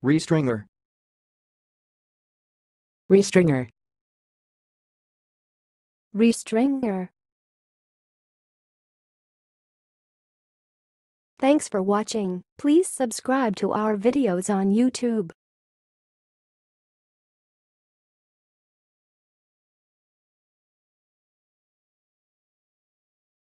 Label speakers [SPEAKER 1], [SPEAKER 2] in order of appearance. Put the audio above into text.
[SPEAKER 1] restringer,
[SPEAKER 2] restringer,
[SPEAKER 3] restringer. Thanks for watching. Please subscribe to our videos on YouTube.